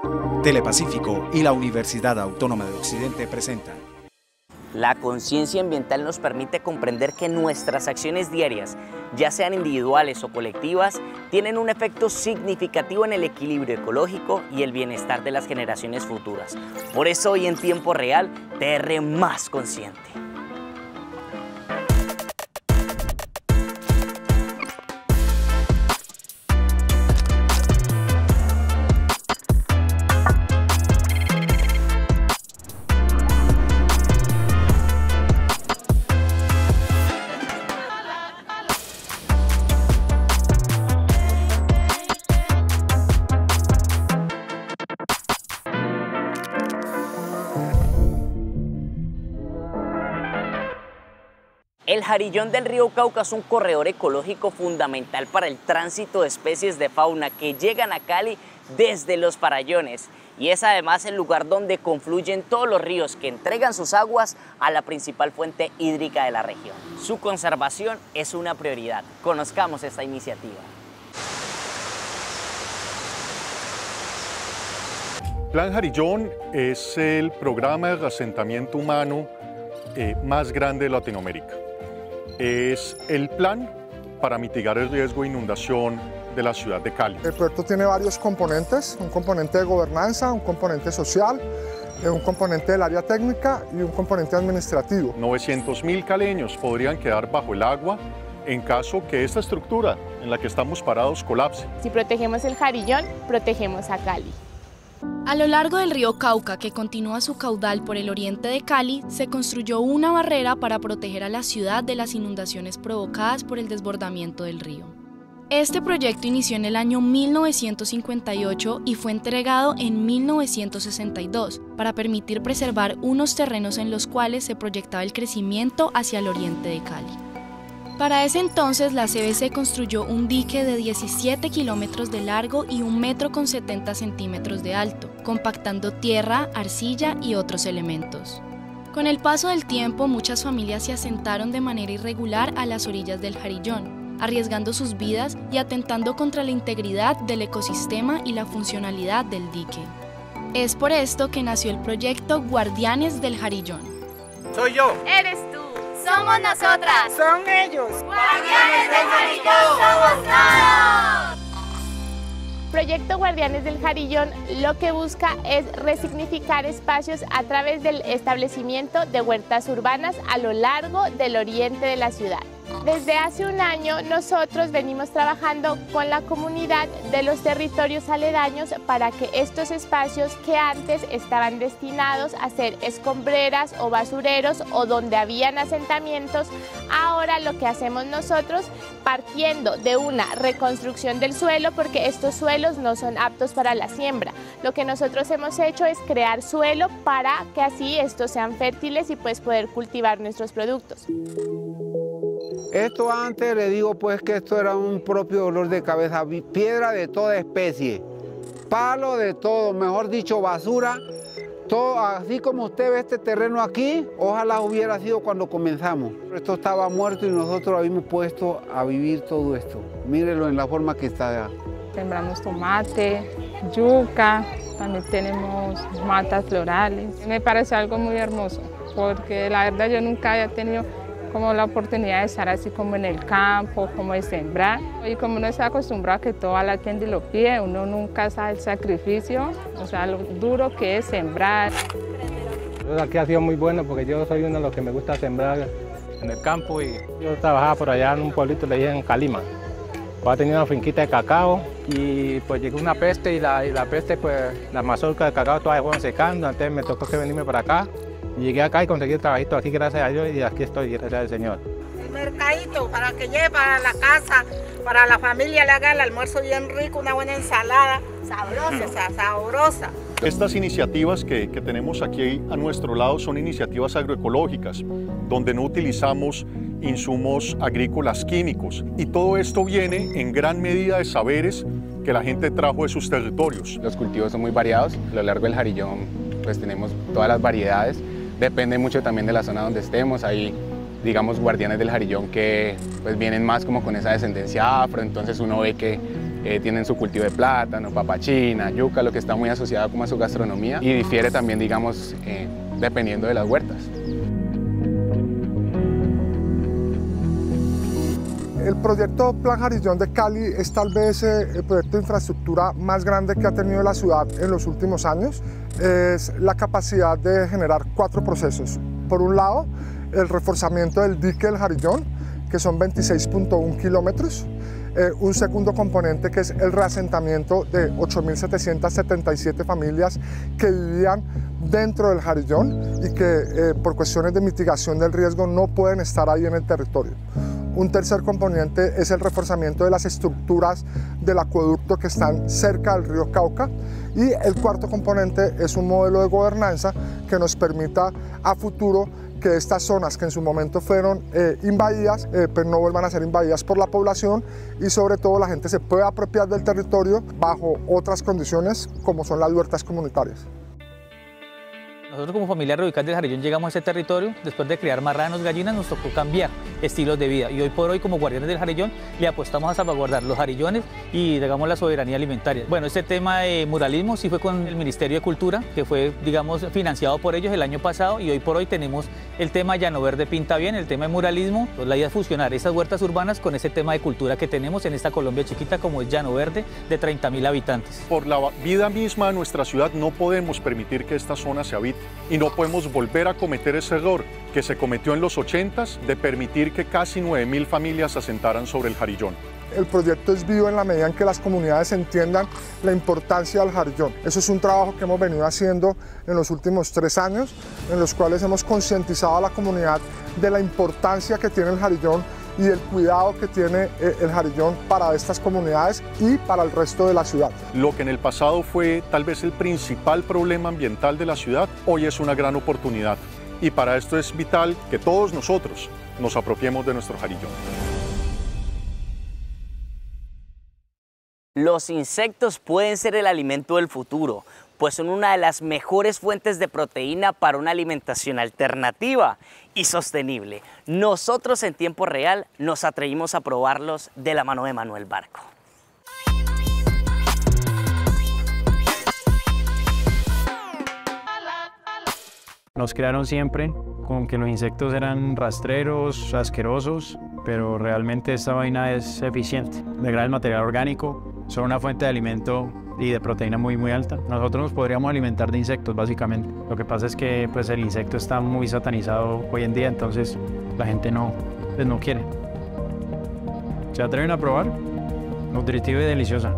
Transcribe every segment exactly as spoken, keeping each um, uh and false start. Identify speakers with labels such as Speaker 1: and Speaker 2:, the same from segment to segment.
Speaker 1: Telepacífico y la Universidad Autónoma de Occidente presentan.
Speaker 2: La conciencia ambiental nos permite comprender que nuestras acciones diarias, ya sean individuales o colectivas, tienen un efecto significativo en el equilibrio ecológico y el bienestar de las generaciones futuras. Por eso hoy en tiempo real, T R más consciente. El Jarillón del río Cauca es un corredor ecológico fundamental para el tránsito de especies de fauna que llegan a Cali desde los farallones y es además el lugar donde confluyen todos los ríos que entregan sus aguas a la principal fuente hídrica de la región. Su conservación es una prioridad. Conozcamos esta iniciativa.
Speaker 3: Plan Jarillón es el programa de reasentamiento humano eh, más grande de Latinoamérica. Es el plan para mitigar el riesgo de inundación de la ciudad de Cali.
Speaker 4: El proyecto tiene varios componentes, un componente de gobernanza, un componente social, un componente del área técnica y un componente administrativo.
Speaker 3: novecientos mil caleños podrían quedar bajo el agua en caso que esta estructura en la que estamos parados colapse.
Speaker 5: Si protegemos el Jarillón, protegemos a Cali.
Speaker 6: A lo largo del río Cauca, que continúa su caudal por el oriente de Cali, se construyó una barrera para proteger a la ciudad de las inundaciones provocadas por el desbordamiento del río. Este proyecto inició en el año mil novecientos cincuenta y ocho y fue entregado en mil novecientos sesenta y dos para permitir preservar unos terrenos en los cuales se proyectaba el crecimiento hacia el oriente de Cali. Para ese entonces, la C B C construyó un dique de diecisiete kilómetros de largo y un metro con setenta centímetros de alto, compactando tierra, arcilla y otros elementos. Con el paso del tiempo, muchas familias se asentaron de manera irregular a las orillas del Jarillón, arriesgando sus vidas y atentando contra la integridad del ecosistema y la funcionalidad del dique. Es por esto que nació el proyecto Guardianes del Jarillón.
Speaker 7: Soy yo.
Speaker 5: Eres tú.
Speaker 8: Somos nosotras.
Speaker 7: Son ellos.
Speaker 8: Guardianes del Jarillón somos todos.
Speaker 5: Proyecto Guardianes del Jarillón lo que busca es resignificar espacios a través del establecimiento de huertas urbanas a lo largo del oriente de la ciudad. Desde hace un año nosotros venimos trabajando con la comunidad de los territorios aledaños para que estos espacios que antes estaban destinados a ser escombreras o basureros o donde habían asentamientos, ahora lo que hacemos nosotros, partiendo de una reconstrucción del suelo, porque estos suelos no son aptos para la siembra, lo que nosotros hemos hecho es crear suelo para que así estos sean fértiles y pues poder cultivar nuestros productos.
Speaker 9: Esto antes le digo pues que esto era un propio dolor de cabeza, piedra de toda especie, palo de todo, mejor dicho basura, todo, así como usted ve este terreno aquí, ojalá hubiera sido cuando comenzamos. Esto estaba muerto y nosotros habíamos puesto a vivir todo esto, mírenlo en la forma que está.
Speaker 10: Sembramos tomate, yuca, también tenemos matas florales. Me parece algo muy hermoso, porque la verdad yo nunca había tenido como la oportunidad de estar así como en el campo, como de sembrar. Y como uno está acostumbrado a que todo a la tienda y lo pide, uno nunca sabe el sacrificio, o sea, lo duro que es sembrar.
Speaker 11: Aquí ha sido muy bueno porque yo soy uno de los que me gusta sembrar en el campo y yo trabajaba por allá en un pueblito, le dije en Calima. Pues tenía una finquita de cacao y pues llegó una peste y la, y la peste, pues la mazorca de cacao todas se fueron secando, entonces me tocó que venirme para acá. Llegué acá y conseguí el trabajito aquí, gracias a Dios, y aquí estoy, gracias al Señor.
Speaker 7: El mercadito para que lleve para la casa, para la familia, le haga el almuerzo bien rico, una buena ensalada, sabrosa, sabrosa.
Speaker 3: Estas iniciativas que, que tenemos aquí a nuestro lado son iniciativas agroecológicas, donde no utilizamos insumos agrícolas químicos. Y todo esto viene en gran medida de saberes que la gente trajo de sus territorios.
Speaker 12: Los cultivos son muy variados, a lo largo del Jarillón pues tenemos todas las variedades. Depende mucho también de la zona donde estemos, hay, digamos, guardianes del Jarillón que pues vienen más como con esa descendencia afro, entonces uno ve que eh, tienen su cultivo de plátano, papachina, yuca, lo que está muy asociado como a su gastronomía y difiere también, digamos, eh, dependiendo de las huertas.
Speaker 4: El proyecto Plan Jarillón de Cali es tal vez eh, el proyecto de infraestructura más grande que ha tenido la ciudad en los últimos años. Es la capacidad de generar cuatro procesos. Por un lado, el reforzamiento del dique del Jarillón, que son veintiséis punto uno kilómetros. Eh, un segundo componente que es el reasentamiento de ocho mil setecientas setenta y siete familias que vivían dentro del Jarillón y que eh, por cuestiones de mitigación del riesgo no pueden estar ahí en el territorio. Un tercer componente es el reforzamiento de las estructuras del acueducto que están cerca del río Cauca. Y el cuarto componente es un modelo de gobernanza que nos permita a futuro que estas zonas que en su momento fueron eh, invadidas, eh, pues no vuelvan a ser invadidas por la población y sobre todo la gente se pueda apropiar del territorio bajo otras condiciones como son las huertas comunitarias.
Speaker 13: Nosotros como familia radical del Jarillón llegamos a ese territorio, después de criar marranos, gallinas, nos tocó cambiar estilos de vida y hoy por hoy como guardianes del Jarillón le apostamos a salvaguardar los jarillones y digamos la soberanía alimentaria. Bueno, este tema de muralismo sí fue con el Ministerio de Cultura, que fue digamos financiado por ellos el año pasado y hoy por hoy tenemos el tema Llano Verde Pinta Bien, el tema de muralismo. Pues la idea es fusionar esas huertas urbanas con ese tema de cultura que tenemos en esta Colombia chiquita como es Llano Verde de treinta mil habitantes.
Speaker 3: Por la vida misma de nuestra ciudad no podemos permitir que esta zona se habite. Y no podemos volver a cometer ese error que se cometió en los ochentas de permitir que casi nueve mil familias se asentaran sobre el Jarillón.
Speaker 4: El proyecto es vivo en la medida en que las comunidades entiendan la importancia del Jarillón. Eso es un trabajo que hemos venido haciendo en los últimos tres años, en los cuales hemos concientizado a la comunidad de la importancia que tiene el Jarillón y el cuidado que tiene el Jarillón para estas comunidades y para el resto de la ciudad.
Speaker 3: Lo que en el pasado fue tal vez el principal problema ambiental de la ciudad, hoy es una gran oportunidad. Y para esto es vital que todos nosotros nos apropiemos de nuestro Jarillón.
Speaker 2: Los insectos pueden ser el alimento del futuro, pues son una de las mejores fuentes de proteína para una alimentación alternativa y sostenible. Nosotros en tiempo real nos atrevimos a probarlos de la mano de Manuel Barco.
Speaker 14: Nos crearon siempre con que los insectos eran rastreros, asquerosos, pero realmente esta vaina es eficiente. Degrada el material orgánico, son una fuente de alimento y de proteína muy muy alta. Nosotros nos podríamos alimentar de insectos básicamente. Lo que pasa es que pues, el insecto está muy satanizado hoy en día, entonces la gente no, pues, no quiere. ¿Se atreven a probar? Nutritiva y deliciosa.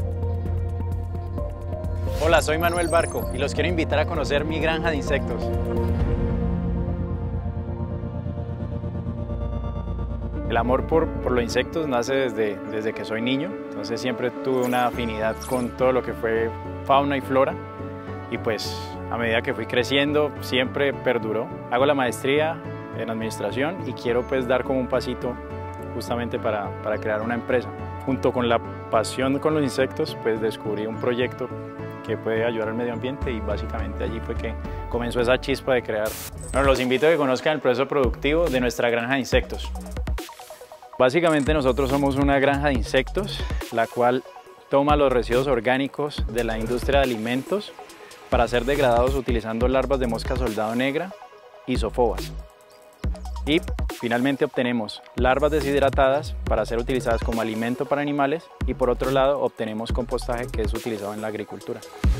Speaker 15: Hola, soy Manuel Barco y los quiero invitar a conocer mi granja de insectos. El amor por, por los insectos nace desde, desde que soy niño, entonces siempre tuve una afinidad con todo lo que fue fauna y flora y pues a medida que fui creciendo siempre perduró. Hago la maestría en administración y quiero pues dar como un pasito justamente para, para crear una empresa. Junto con la pasión con los insectos pues descubrí un proyecto que puede ayudar al medio ambiente y básicamente allí fue que comenzó esa chispa de crear. Bueno, los invito a que conozcan el proceso productivo de nuestra granja de insectos. Básicamente nosotros somos una granja de insectos, la cual toma los residuos orgánicos de la industria de alimentos para ser degradados utilizando larvas de mosca soldado negra y zoofobas. Y finalmente obtenemos larvas deshidratadas para ser utilizadas como alimento para animales y por otro lado obtenemos compostaje que es utilizado en la agricultura.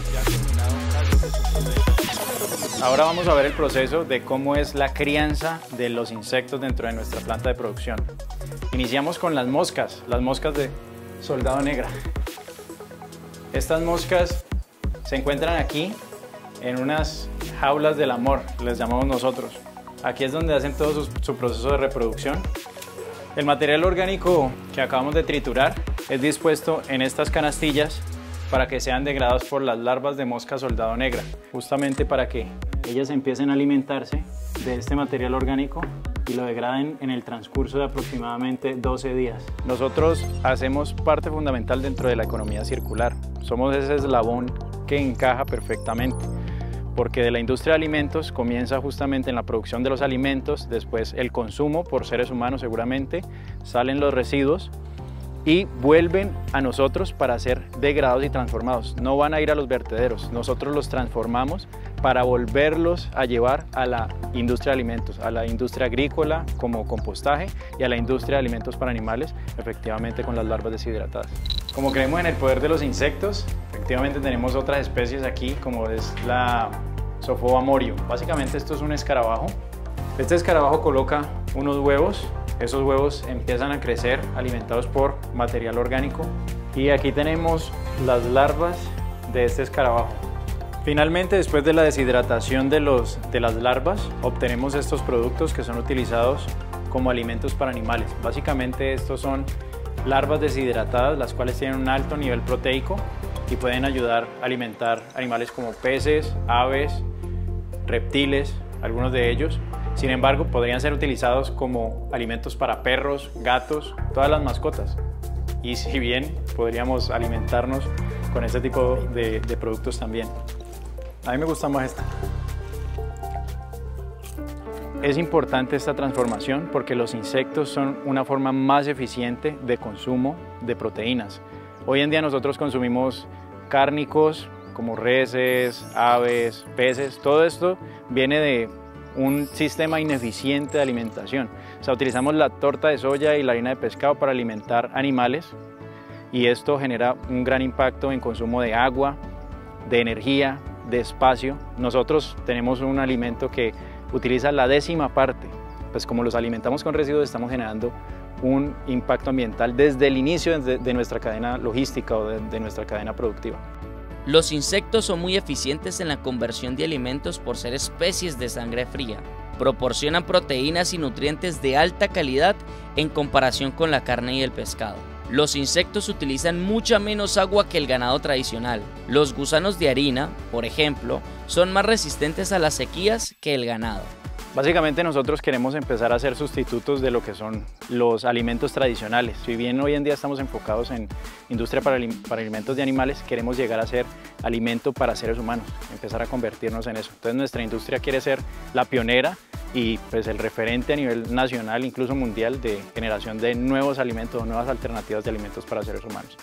Speaker 15: Ahora vamos a ver el proceso de cómo es la crianza de los insectos dentro de nuestra planta de producción. Iniciamos con las moscas, las moscas de soldado negra. Estas moscas se encuentran aquí en unas jaulas del amor, les llamamos nosotros. Aquí es donde hacen todo su, su proceso de reproducción. El material orgánico que acabamos de triturar es dispuesto en estas canastillas para que sean degradados por las larvas de mosca soldado negra, justamente para que ellas empiecen a alimentarse de este material orgánico y lo degraden en el transcurso de aproximadamente doce días. Nosotros hacemos parte fundamental dentro de la economía circular. Somos ese eslabón que encaja perfectamente, porque de la industria de alimentos comienza justamente en la producción de los alimentos, después el consumo por seres humanos seguramente, salen los residuos y vuelven a nosotros para ser degradados y transformados. No van a ir a los vertederos, nosotros los transformamos para volverlos a llevar a la industria de alimentos, a la industria agrícola como compostaje y a la industria de alimentos para animales, efectivamente con las larvas deshidratadas. Como creemos en el poder de los insectos, efectivamente tenemos otras especies aquí, como es la Sophoba morio. Básicamente esto es un escarabajo. Este escarabajo coloca unos huevos. Esos huevos empiezan a crecer alimentados por material orgánico y aquí tenemos las larvas de este escarabajo. Finalmente, después de la deshidratación de, los, de las larvas, obtenemos estos productos que son utilizados como alimentos para animales. Básicamente estos son larvas deshidratadas, las cuales tienen un alto nivel proteico y pueden ayudar a alimentar animales como peces, aves, reptiles, algunos de ellos. Sin embargo, podrían ser utilizados como alimentos para perros, gatos, todas las mascotas. Y si bien podríamos alimentarnos con este tipo de, de productos también. A mí me gusta más esta. Es importante esta transformación porque los insectos son una forma más eficiente de consumo de proteínas. Hoy en día nosotros consumimos cárnicos como reses, aves, peces. Todo esto viene de un sistema ineficiente de alimentación. O sea, utilizamos la torta de soya y la harina de pescado para alimentar animales y esto genera un gran impacto en consumo de agua, de energía, de espacio. Nosotros tenemos un alimento que utiliza la décima parte. Pues como los alimentamos con residuos, estamos generando un impacto ambiental desde el inicio de, de nuestra cadena logística o de, de nuestra cadena productiva.
Speaker 2: Los insectos son muy eficientes en la conversión de alimentos por ser especies de sangre fría. Proporcionan proteínas y nutrientes de alta calidad en comparación con la carne y el pescado. Los insectos utilizan mucha menos agua que el ganado tradicional. Los gusanos de harina, por ejemplo, son más resistentes a las sequías que el ganado.
Speaker 15: Básicamente nosotros queremos empezar a hacer sustitutos de lo que son los alimentos tradicionales. Si bien hoy en día estamos enfocados en industria para, para alimentos de animales, queremos llegar a ser alimento para seres humanos, empezar a convertirnos en eso. Entonces nuestra industria quiere ser la pionera y pues el referente a nivel nacional, incluso mundial, de generación de nuevos alimentos, nuevas alternativas de alimentos para seres humanos.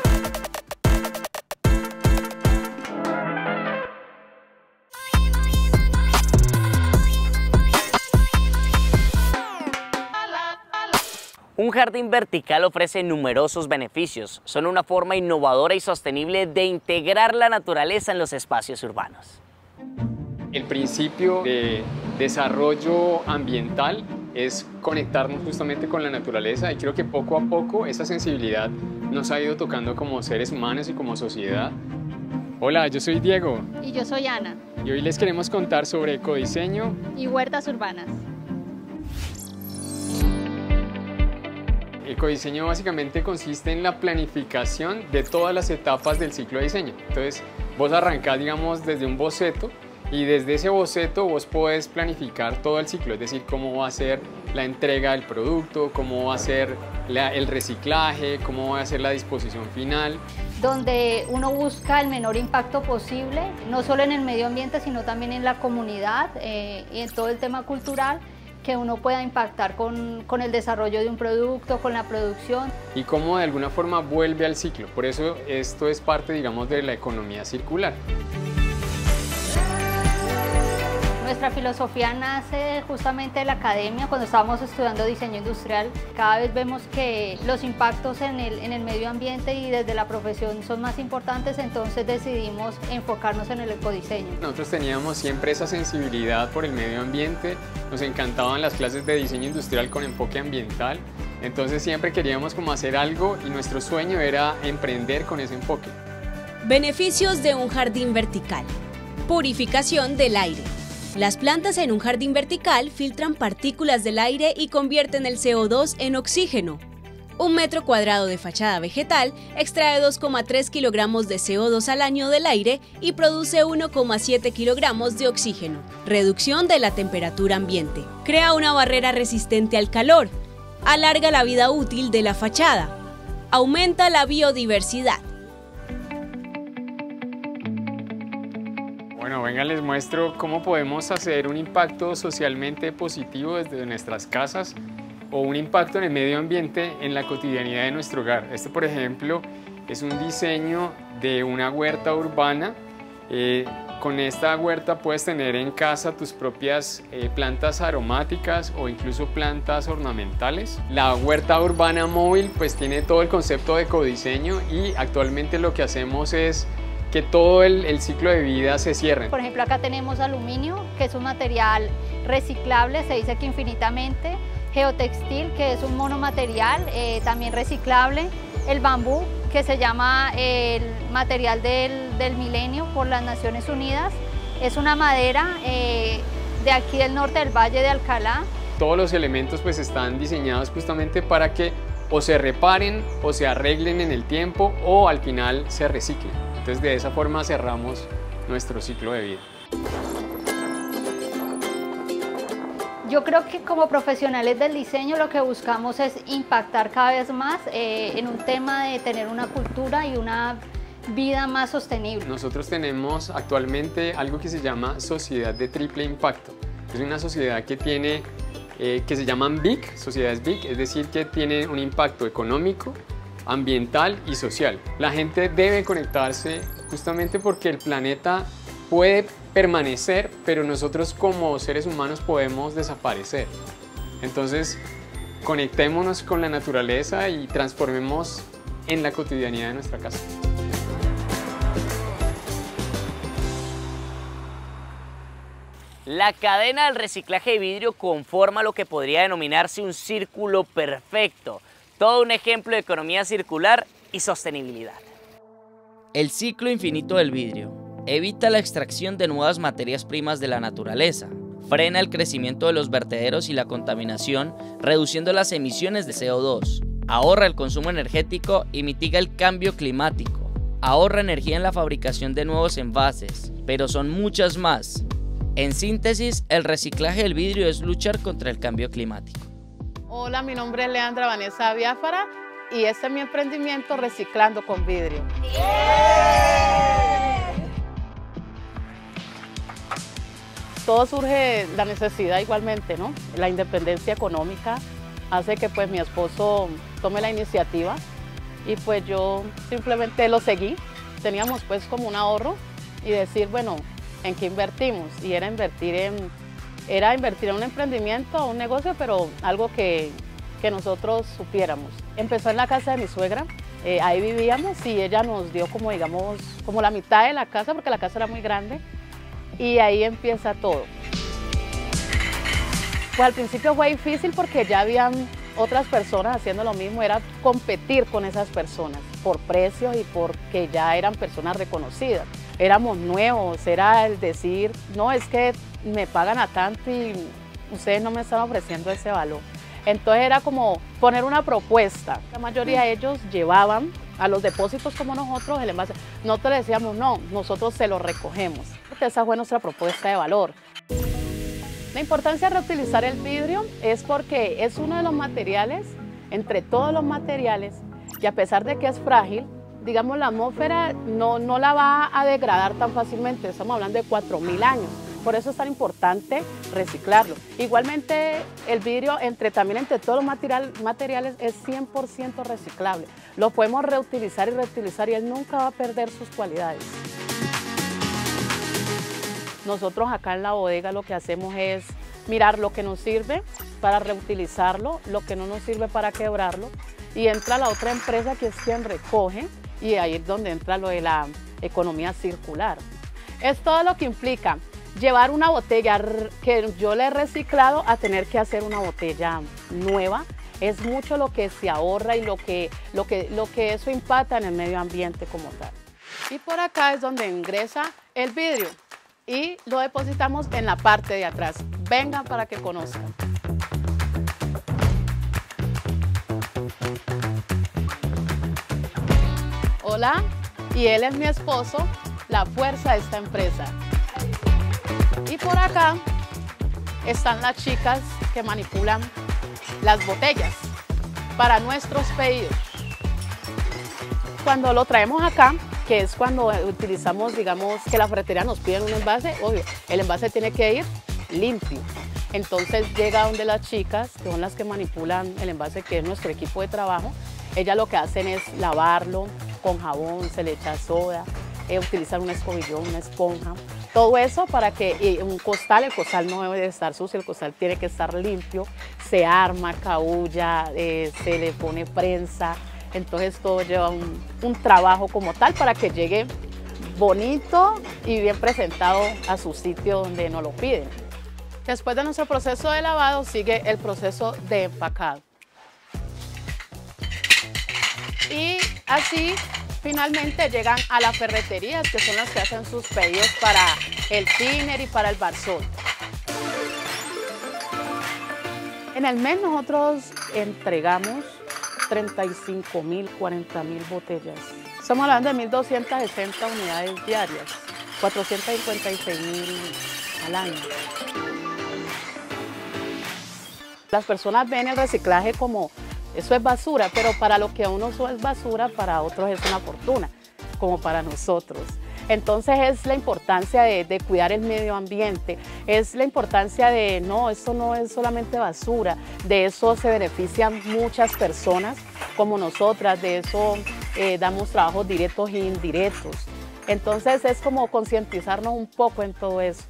Speaker 2: Un jardín vertical ofrece numerosos beneficios. Son una forma innovadora y sostenible de integrar la naturaleza en los espacios urbanos.
Speaker 16: El principio de desarrollo ambiental es conectarnos justamente con la naturaleza y creo que poco a poco esa sensibilidad nos ha ido tocando como seres humanos y como sociedad. Hola, yo soy Diego.
Speaker 17: Y yo soy Ana.
Speaker 16: Y hoy les queremos contar sobre ecodiseño
Speaker 17: y huertas urbanas.
Speaker 16: Ecodiseño básicamente consiste en la planificación de todas las etapas del ciclo de diseño. Entonces, vos arrancás, digamos, desde un boceto y desde ese boceto vos podés planificar todo el ciclo, es decir, cómo va a ser la entrega del producto, cómo va a ser la, el reciclaje, cómo va a ser la disposición final.
Speaker 17: Donde uno busca el menor impacto posible, no solo en el medio ambiente, sino también en la comunidad eh, y en todo el tema cultural, que uno pueda impactar con, con el desarrollo de un producto, con la producción.
Speaker 16: Y cómo de alguna forma vuelve al ciclo. Por eso esto es parte, digamos, de la economía circular.
Speaker 17: Nuestra filosofía nace justamente de la academia. Cuando estábamos estudiando diseño industrial, cada vez vemos que los impactos en el, en el medio ambiente y desde la profesión son más importantes, entonces decidimos enfocarnos en el ecodiseño.
Speaker 16: Nosotros teníamos siempre esa sensibilidad por el medio ambiente, nos encantaban las clases de diseño industrial con enfoque ambiental, entonces siempre queríamos como hacer algo y nuestro sueño era emprender con ese enfoque.
Speaker 18: Beneficios de un jardín vertical. Purificación del aire. Las plantas en un jardín vertical filtran partículas del aire y convierten el C O dos en oxígeno. Un metro cuadrado de fachada vegetal extrae dos coma tres kilogramos de C O dos al año del aire y produce uno coma siete kilogramos de oxígeno. Reducción de la temperatura ambiente. Crea una barrera resistente al calor. Alarga la vida útil de la fachada. Aumenta la biodiversidad.
Speaker 16: Bueno, venga, les muestro cómo podemos hacer un impacto socialmente positivo desde nuestras casas o un impacto en el medio ambiente en la cotidianidad de nuestro hogar. Este, por ejemplo, es un diseño de una huerta urbana. Eh, con esta huerta puedes tener en casa tus propias eh, plantas aromáticas o incluso plantas ornamentales. La huerta urbana móvil pues tiene todo el concepto de ecodiseño y actualmente lo que hacemos es que todo el, el ciclo de vida se cierre.
Speaker 17: Por ejemplo, acá tenemos aluminio, que es un material reciclable, se dice que infinitamente. Geotextil, que es un monomaterial, eh, también reciclable. El bambú, que se llama el material del, del milenio por las Naciones Unidas. Es una madera eh, de aquí del norte del Valle de Alcalá.
Speaker 16: Todos los elementos pues están diseñados justamente para que o se reparen o se arreglen en el tiempo o al final se reciclen. Entonces de esa forma cerramos nuestro ciclo de vida.
Speaker 17: Yo creo que como profesionales del diseño lo que buscamos es impactar cada vez más eh, en un tema de tener una cultura y una vida más sostenible.
Speaker 16: Nosotros tenemos actualmente algo que se llama sociedad de triple impacto. Es una sociedad que tiene, eh, que se llaman B I C, sociedades B I C, es decir, que tiene un impacto económico, ambiental y social. La gente debe conectarse justamente porque el planeta puede permanecer, pero nosotros como seres humanos podemos desaparecer. Entonces, conectémonos con la naturaleza y transformemos en la cotidianidad de nuestra casa.
Speaker 2: La cadena del reciclaje de vidrio conforma lo que podría denominarse un círculo perfecto, todo un ejemplo de economía circular y sostenibilidad. El ciclo infinito del vidrio evita la extracción de nuevas materias primas de la naturaleza, frena el crecimiento de los vertederos y la contaminación, reduciendo las emisiones de C O dos, ahorra el consumo energético y mitiga el cambio climático, ahorra energía en la fabricación de nuevos envases, pero son muchas más. En síntesis, el reciclaje del vidrio es luchar contra el cambio climático.
Speaker 19: Hola, mi nombre es Leandra Vanessa Biafara y este es mi emprendimiento Reciclando con Vidrio. Todo surge de la necesidad igualmente, ¿no? La independencia económica hace que pues mi esposo tome la iniciativa y pues yo simplemente lo seguí. Teníamos pues como un ahorro y decir, bueno, ¿en qué invertimos? Y era invertir en, era invertir en un emprendimiento, un negocio, pero algo que, que nosotros supiéramos. Empezó en la casa de mi suegra, eh, ahí vivíamos y ella nos dio como digamos, como la mitad de la casa porque la casa era muy grande. Y ahí empieza todo. Pues al principio fue difícil porque ya habían otras personas haciendo lo mismo, era competir con esas personas por precio y porque ya eran personas reconocidas. Éramos nuevos, era el decir, no, es que me pagan a tanto y ustedes no me están ofreciendo ese valor. Entonces era como poner una propuesta. La mayoría de ellos llevaban a los depósitos como nosotros el envase. Nosotros le decíamos, no, nosotros se lo recogemos. Esa fue nuestra propuesta de valor. La importancia de reutilizar el vidrio es porque es uno de los materiales, entre todos los materiales, y a pesar de que es frágil, digamos la atmósfera no, no la va a degradar tan fácilmente, estamos hablando de cuatro mil años. Por eso es tan importante reciclarlo. Igualmente el vidrio entre, también entre todos los material, materiales es cien por ciento reciclable. Lo podemos reutilizar y reutilizar y él nunca va a perder sus cualidades. Nosotros acá en la bodega lo que hacemos es mirar lo que nos sirve para reutilizarlo, lo que no nos sirve para quebrarlo y entra la otra empresa que es quien recoge y ahí es donde entra lo de la economía circular. Es todo lo que implica llevar una botella que yo le he reciclado a tener que hacer una botella nueva. Es mucho lo que se ahorra y lo que, lo que, lo que eso impacta en el medio ambiente como tal. Y por acá es donde ingresa el vidrio y lo depositamos en la parte de atrás. Vengan para que conozcan. Hola, y él es mi esposo, la fuerza de esta empresa. Y por acá están las chicas que manipulan las botellas para nuestros pedidos. Cuando lo traemos acá, que es cuando utilizamos, digamos, que la ferretería nos pide un envase, obvio, el envase tiene que ir limpio. Entonces llega donde las chicas, que son las que manipulan el envase, que es nuestro equipo de trabajo. Ellas lo que hacen es lavarlo con jabón, se le echa soda, eh, utilizan un escobillón, una esponja. Todo eso para que eh, un costal, el costal no debe de estar sucio, el costal tiene que estar limpio, se arma, caulla, eh, se le pone prensa. Entonces todo lleva un, un trabajo como tal para que llegue bonito y bien presentado a su sitio donde nos lo piden. Después de nuestro proceso de lavado sigue el proceso de empacado. Y así finalmente llegan a las ferreterías, que son las que hacen sus pedidos para el tiner y para el barzón. En el mes nosotros entregamos treinta y cinco mil, cuarenta mil botellas. Estamos hablando de mil doscientas sesenta unidades diarias, cuatrocientos cincuenta y seis mil al año. Las personas ven el reciclaje como eso es basura, pero para lo que a uno es basura, para otros es una fortuna, como para nosotros. Entonces es la importancia de, de cuidar el medio ambiente, es la importancia de, no, esto no es solamente basura, de eso se benefician muchas personas como nosotras, de eso eh, damos trabajos directos e indirectos. Entonces es como concientizarnos un poco en todo eso.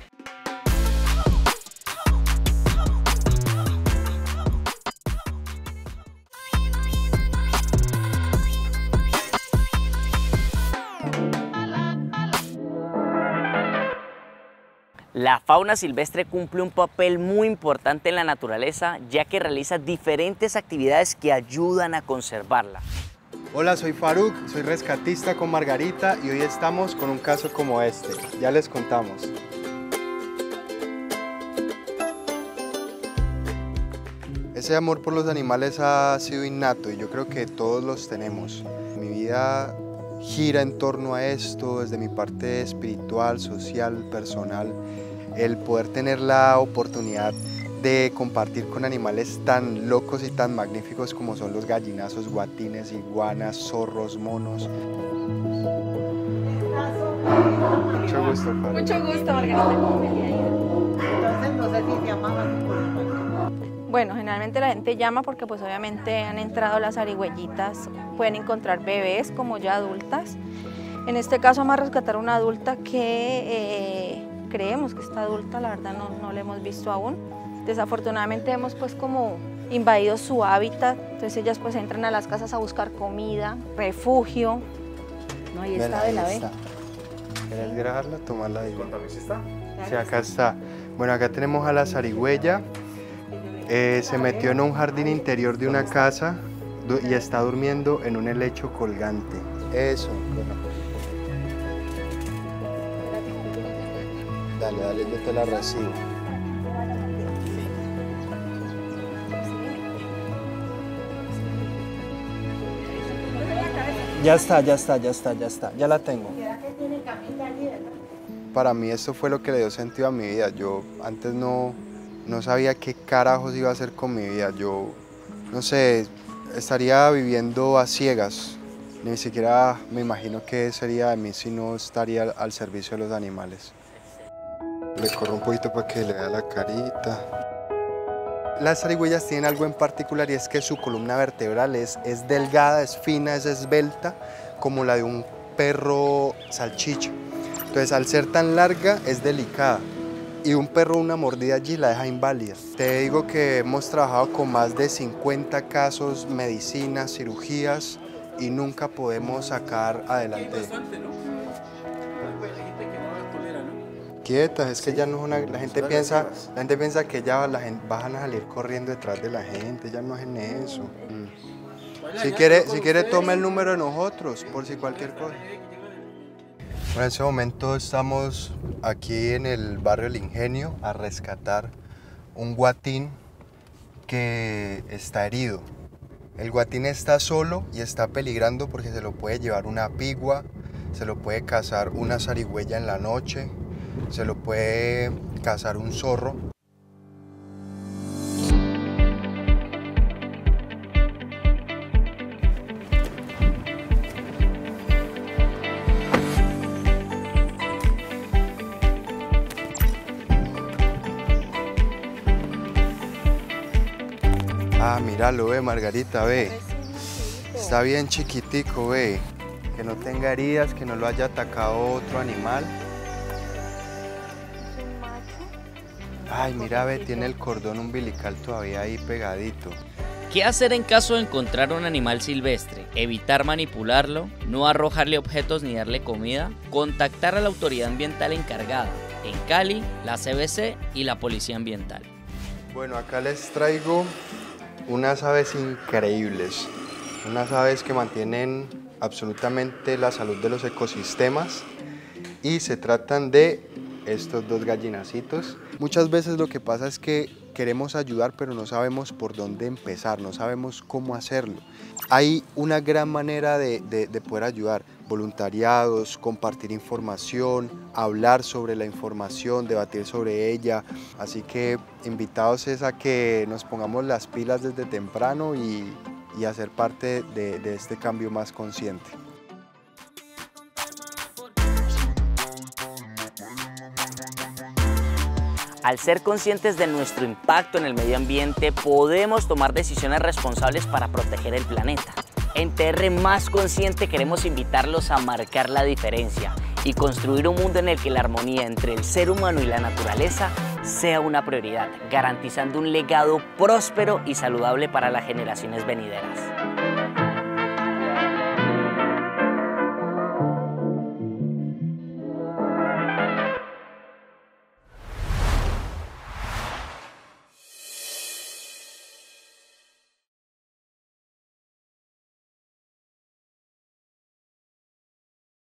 Speaker 2: La fauna silvestre cumple un papel muy importante en la naturaleza, ya que realiza diferentes actividades que ayudan a conservarla.
Speaker 20: Hola, soy Faruk, soy rescatista con Margarita y hoy estamos con un caso como este. Ya les contamos. Ese amor por los animales ha sido innato y yo creo que todos los tenemos. Mi vida gira en torno a esto, desde mi parte espiritual, social, personal. El poder tener la oportunidad de compartir con animales tan locos y tan magníficos como son los gallinazos, guatines, iguanas, zorros, monos. Mucho gusto, Faruk.
Speaker 21: Mucho gusto, Margarita. Entonces, no sé si llamaban por el... Bueno, generalmente la gente llama porque pues obviamente han entrado las zarigüeyitas, pueden encontrar bebés como ya adultas. En este caso vamos a rescatar una adulta que eh, creemos que está adulta, la verdad no, no la hemos visto aún. Desafortunadamente hemos pues como invadido su hábitat, entonces ellas pues entran a las casas a buscar comida, refugio. No, ahí está,
Speaker 20: Ven,
Speaker 21: de la
Speaker 20: ahí
Speaker 21: ve.
Speaker 20: está. ¿Quieres grabarla? Tomarla ahí. ¿Sí está? Sí, acá está. Bueno, acá tenemos a la zarigüeya. Eh, se metió en un jardín interior de una casa y está durmiendo en un helecho colgante. Eso. Bueno. Dale, dale, yo te la recibo. Ya está, ya está, ya está, ya está, ya la tengo. Para mí esto fue lo que le dio sentido a mi vida. Yo antes no, no sabía qué carajos iba a hacer con mi vida. Yo, no sé, estaría viviendo a ciegas. Ni siquiera me imagino qué sería de mí si no estaría al, al servicio de los animales. Le corro un poquito para que le vea la carita. Las zarigüeyas tienen algo en particular y es que su columna vertebral es, es delgada, es fina, es esbelta, como la de un perro salchicha. Entonces, al ser tan larga, es delicada. Y un perro, una mordida allí, la deja inválida. Te digo que hemos trabajado con más de cincuenta casos, medicinas, cirugías, y nunca podemos sacar adelante. Quietas, es que ya no es una, la gente piensa, la gente piensa que ya la gente, van a salir corriendo detrás de la gente, ya no hacen eso. Mm. Si quiere, si quiere tome el número de nosotros, por si cualquier cosa. Bueno, en ese momento estamos aquí en el barrio El Ingenio a rescatar un guatín que está herido. El guatín está solo y está peligrando porque se lo puede llevar una pigua, se lo puede cazar una zarigüeya en la noche, se lo puede cazar un zorro. míralo, ve, Margarita, ve. Está bien chiquitico, ve. Que no tenga heridas, que no lo haya atacado otro animal. Ay, mira, ve, tiene el cordón umbilical todavía ahí pegadito.
Speaker 2: ¿Qué hacer en caso de encontrar un animal silvestre? Evitar manipularlo, no arrojarle objetos ni darle comida, contactar a la autoridad ambiental encargada. En Cali, la C B C y la Policía Ambiental.
Speaker 20: Bueno, acá les traigo unas aves increíbles, unas aves que mantienen absolutamente la salud de los ecosistemas y se tratan de estos dos gallinacitos. Muchas veces lo que pasa es que queremos ayudar pero no sabemos por dónde empezar, no sabemos cómo hacerlo. Hay una gran manera de, de, de poder ayudar, voluntariados, compartir información, hablar sobre la información, debatir sobre ella, así que invitados es a que nos pongamos las pilas desde temprano y, y hacer parte de, de este cambio más consciente.
Speaker 2: Al ser conscientes de nuestro impacto en el medio ambiente, podemos tomar decisiones responsables para proteger el planeta. En T R Más Consciente queremos invitarlos a marcar la diferencia y construir un mundo en el que la armonía entre el ser humano y la naturaleza sea una prioridad, garantizando un legado próspero y saludable para las generaciones venideras.